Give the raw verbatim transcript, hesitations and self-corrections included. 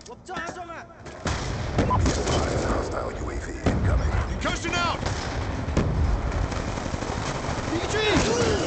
Hostile U A V incoming. Concussion out! B G!